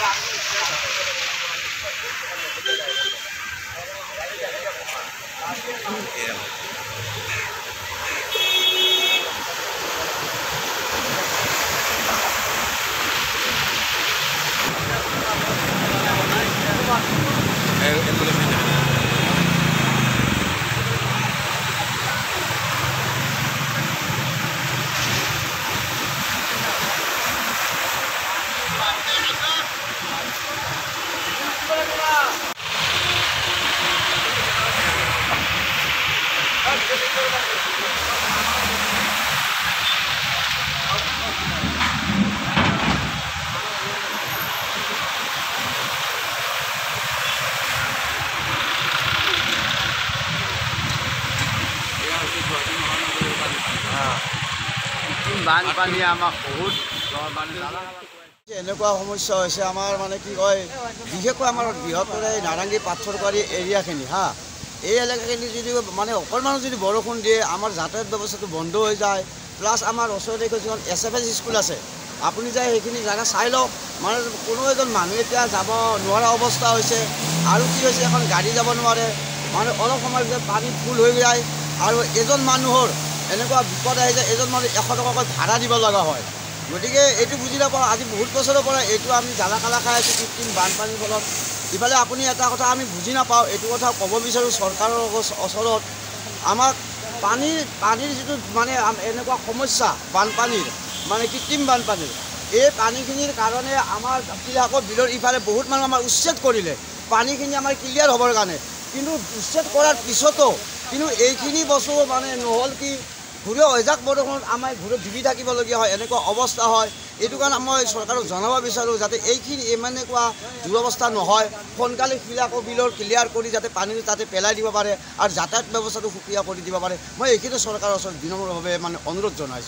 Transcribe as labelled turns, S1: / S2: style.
S1: বানপানী আমাক বহুত এনেকুৱা সমস্যা হৈছে আমাৰ মানে কি কয় বিশেষকৈ আমাৰ বৃহত্তৰ এই নাৰেঙ্গী পাথৰবাৰী এৰিয়াখিনি হা এই এলেকাখিনি যদি মানে অকণমান যদি বৰষুণ দিয়ে আমাৰ যাতায়াত ব্যৱস্থাটো বন্ধ হৈ যায় প্লাছ আমাৰ ওচৰতে কিছুমান SFS স্কুল আছে আপুনি যাই সেইখিনি জাগা চাই লওক মানে কোনো এজন মানুহ এতিয়া যাব নোৱাৰা অৱস্থা হৈছে আৰু কি হৈছে এখন গাড়ী যাব নোৱাৰে মানে অলপ সময় পিছত পানী ফুল হৈ যায় আৰু এজন মানুহৰ এনেকুৱা বিপদ আহি যায় এজন মানুহ 100 টকাকৈ ভাড়া দিব লগা হয় গতিকে এইটো বুজি নাপাওঁ আজি বহুত বছৰৰ পৰা এইটো আমি জ্বালা কালা খাই আছোঁ কৃত্ৰিম বানপানীৰ ফলত ইফালে আপুনি এটা কথা আমি বুজি নাপাওঁ এইটো কথা ক'ব বিচাৰোঁ চৰকাৰৰ ওচৰত আমাক পানীৰ যিটো মানে এনেকুৱা সমস্যা বানপানীৰ মানে কৃত্ৰিম বানপানীৰ এই পানীখিনিৰ কাৰণে আমাৰ বিলাকৰ বিলৰ ইফালে বহুত মানুহ আমাৰ উচ্ছেদ কৰিলে পানীখিনি আমাৰ ক্লিয়াৰ হ'বৰ কাৰণে কিন্তু উচ্ছেদ কৰাৰ পিছতো কিন্তু এইখিনি বস্তু মানে নহ'ল কি ঘূৰি এজাক বৰষুণত আমাৰ ঘূৰি ডুবি থাকিবলগীয়া হয় এনেকুৱা অৱস্থা হয় এইটো কাৰণে মই চৰকাৰক জনাব বিচাৰোঁ যাতে এইখিনি এনেকুৱা দুৰৱস্থা নহয় সোনকালে বিলাকৰ বিলৰ ক্লিয়াৰ কৰি যাতে পানী তাতে পেলাই দিব পাৰে আৰু যাতায়াত ব্যৱস্থাটো সুকীয়া কৰি দিব পাৰে মই এইখিনি চৰকাৰৰ ওচৰত বিনম্ৰভাৱে মানে অনুৰোধ জনাইছোঁ